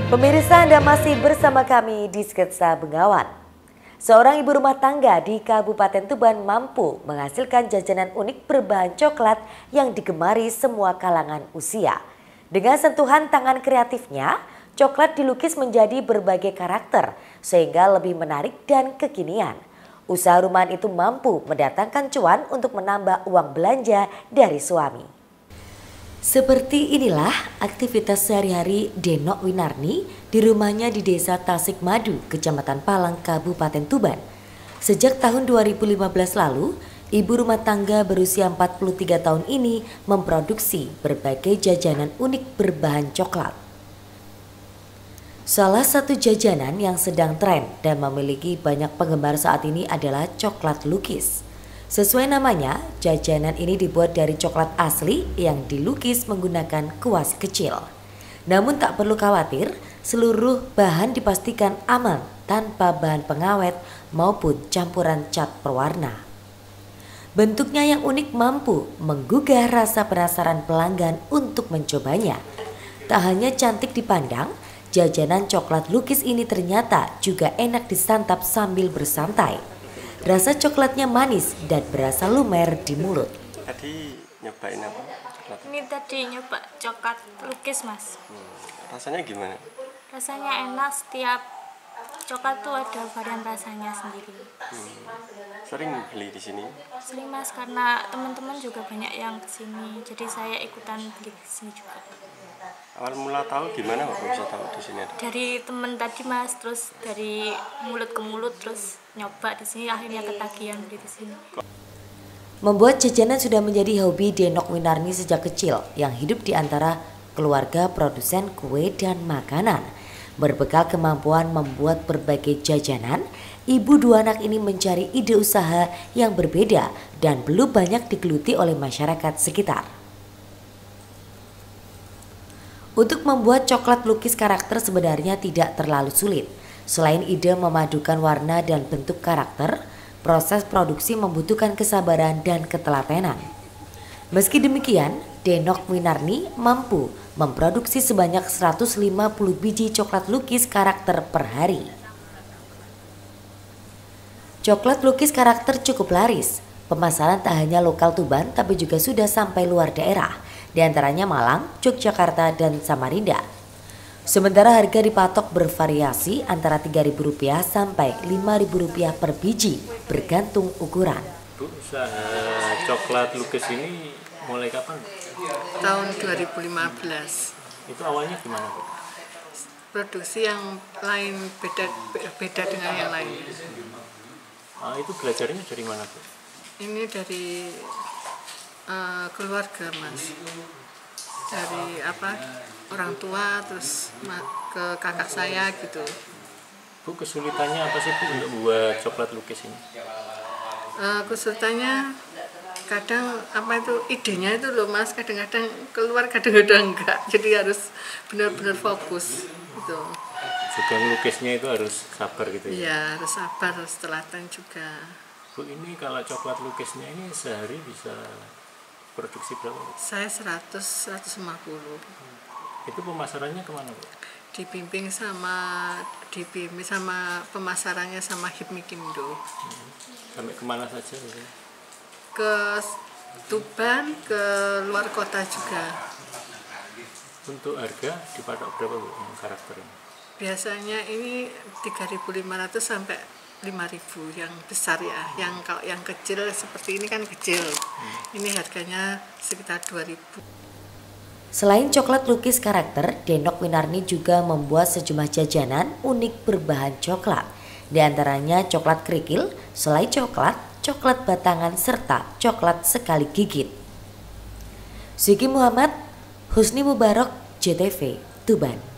Pemirsa, Anda masih bersama kami di Sketsa Bengawan. Seorang ibu rumah tangga di Kabupaten Tuban mampu menghasilkan jajanan unik berbahan coklat yang digemari semua kalangan usia. Dengan sentuhan tangan kreatifnya, coklat dilukis menjadi berbagai karakter sehingga lebih menarik dan kekinian. Usaha rumahan itu mampu mendatangkan cuan untuk menambah uang belanja dari suami. Seperti inilah aktivitas sehari-hari Denok Winarni di rumahnya di Desa Tasik Madu, Kecamatan Palang, Kabupaten Tuban. Sejak tahun 2015 lalu, ibu rumah tangga berusia 43 tahun ini memproduksi berbagai jajanan unik berbahan coklat. Salah satu jajanan yang sedang tren dan memiliki banyak penggemar saat ini adalah coklat lukis. Sesuai namanya, jajanan ini dibuat dari coklat asli yang dilukis menggunakan kuas kecil. Namun tak perlu khawatir, seluruh bahan dipastikan aman tanpa bahan pengawet maupun campuran cat perwarna. Bentuknya yang unik mampu menggugah rasa penasaran pelanggan untuk mencobanya. Tak hanya cantik dipandang, jajanan coklat lukis ini ternyata juga enak disantap sambil bersantai. Rasa coklatnya manis dan berasa lumer di mulut. Tadi nyobain apa? Coklat? Ini tadi nyoba coklat lukis, Mas. Rasanya gimana? Rasanya enak, setiap coklat tuh ada varian rasanya sendiri. Sering beli di sini? Sering, Mas, karena teman-teman juga banyak yang kesini, jadi saya ikutan beli di sini juga. Awal mula tahu gimana kok bisa tahu di sini ada? Dari teman tadi, Mas, terus dari mulut ke mulut, terus nyoba di sini, akhirnya ketagihan beli di sini. Membuat jajanan sudah menjadi hobi Denok Winarni sejak kecil yang hidup di antara keluarga produsen kue dan makanan. Berbekal kemampuan membuat berbagai jajanan, ibu dua anak ini mencari ide usaha yang berbeda dan belum banyak digeluti oleh masyarakat sekitar. Untuk membuat coklat lukis karakter sebenarnya tidak terlalu sulit. Selain ide memadukan warna dan bentuk karakter, proses produksi membutuhkan kesabaran dan ketelatenan. Meski demikian, Denok Winarni mampu memproduksi sebanyak 150 biji coklat lukis karakter per hari. Coklat lukis karakter cukup laris. Pemasaran tak hanya lokal Tuban tapi juga sudah sampai luar daerah, di antaranya Malang, Yogyakarta, dan Samarinda. Sementara harga dipatok bervariasi antara Rp3.000 sampai Rp5.000 per biji, bergantung ukuran. Bu, usaha coklat lukis ini mulai kapan? Tahun 2015. Itu awalnya gimana, Bu? Produksi yang lain beda dengan yang lain. Itu belajarnya dari mana, Bu? Ini dari keluarga, Mas. Dari orang tua terus ke kakak saya gitu. Bu, kesulitannya apa sih, Bu, untuk buat coklat lukis ini? Kesulitannya kadang idenya itu loh, Mas, kadang-kadang keluar kadang-kadang enggak, jadi harus benar-benar fokus gitu. Juga lukisnya itu harus sabar gitu ya? Iya, harus sabar, harus telaten juga. Bu, ini kalau coklat lukisnya ini sehari bisa produksi berapa, Bu? Saya 100-150. Itu pemasarannya kemana, Bu? Dibimbing sama pemasarannya sama Hipmikindo. Sampai kemana saja? Bu? Ke Tuban, ke luar kota juga. Untuk harga dipatok berapa, Bu, karakternya? Biasanya ini 3.500 sampai 5.000 yang besar ya. Kalau yang kecil seperti ini kan kecil. Ini harganya sekitar 2.000. Selain coklat lukis karakter, Denok Winarni juga membuat sejumlah jajanan unik berbahan coklat. Di antaranya coklat kerikil, selai coklat, coklat batangan, serta coklat sekali gigit. Ziki Muhammad, Husni Mubarak, JTV, Tuban.